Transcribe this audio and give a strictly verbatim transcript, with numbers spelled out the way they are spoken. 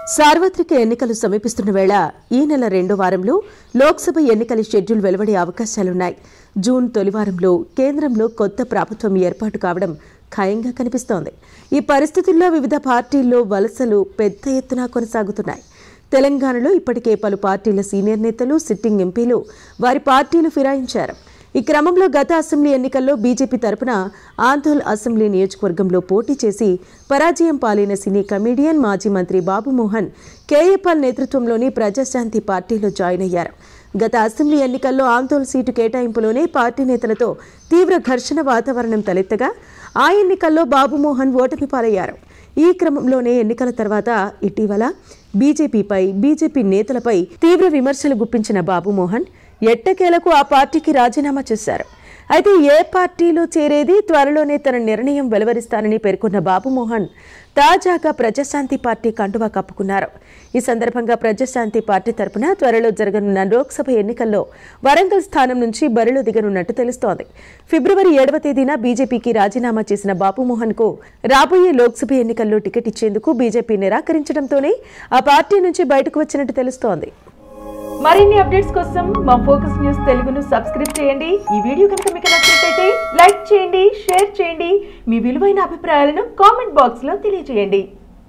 సార్వత్రిక ఎన్నికలు సమీపిస్తున్న వేళ ఈ నెల రెండో వారంలో లోక్సభ ఎన్నికల షెడ్యూల్ వెలువడే అవకాశాలున్నాయి. జూన్ తొలి వారంలో కేంద్రంలో కొత్త ప్రభుత్వం ఏర్పాటు కావడం ఖాయంగా కనిపిస్తోంది. ఈ పరిస్థితుల్లో వివిధ పార్టీల్లో వలసలు పెద్ద ఎత్తున కొనసాగుతున్నాయి. తెలంగాణలో ఇప్పటికే పలు పార్టీల సీనియర్ నేతలు, సిట్టింగ్ ఎంపీలు వారి పార్టీలు ఫిరాయించారు. ఈ క్రమంలో గత అసెంబ్లీ ఎన్నికల్లో బీజేపీ తరపున ఆందోళ్ అసెంబ్లీ నియోజకవర్గంలో పోటీ చేసి పరాజయం పాలైన సినీ కమీడియన్, మాజీ మంత్రి బాబుమోహన్ కేఏపాల్ నేతృత్వంలోని ప్రజాశాంతి పార్టీలో జాయిన్ అయ్యారు. గత అసెంబ్లీ ఎన్నికల్లో ఆందోళ్ సీటు కేటాయింపులోనే పార్టీ నేతలతో తీవ్ర ఘర్షణ వాతావరణం తలెత్తగా ఆ ఎన్నికల్లో బాబుమోహన్ ఓటమి పాలయ్యారు. ఈ క్రమంలోనే ఎన్నికల తర్వాత ఇటీవల బీజేపీపై, బీజేపీ నేతలపై తీవ్ర విమర్శలు గుప్పించిన బాబుమోహన్ ఎట్టకేలకు ఆ పార్టీకి రాజీనామా చేశారు. అయితే ఏ పార్టీలో చేరేది త్వరలోనే తన నిర్ణయం వెలువరిస్తానని పేర్కొన్న బాబుమోహన్ తాజాగా ప్రజాశాంతి పార్టీ కండువా కప్పుకున్నారు. ఈ సందర్భంగా ప్రజాశాంతి పార్టీ తరపున త్వరలో జరగనున్న లోక్సభ ఎన్నికల్లో వరంగల్ స్థానం నుంచి బరిలో దిగనున్నట్టు తెలుస్తోంది. ఫిబ్రవరి ఏడవ తేదీన బీజేపీకి రాజీనామా చేసిన బాబుమోహన్ కు రాబోయే లోక్సభ ఎన్నికల్లో టికెట్ ఇచ్చేందుకు బీజేపీ నిరాకరించడంతోనే ఆ పార్టీ నుంచి బయటకు వచ్చినట్టు తెలుస్తోంది. మరిన్ని అప్డేట్స్ కోసం మా ఫోకస్ న్యూస్ తెలుగును సబ్స్క్రైబ్ చేయండి. ఈ వీడియో కనుక మీకు నచ్చినట్లయితే లైక్ చేయండి, షేర్ చేయండి. మీ విలువైన అభిప్రాయాలను కామెంట్ బాక్స్ లో తెలియజేయండి.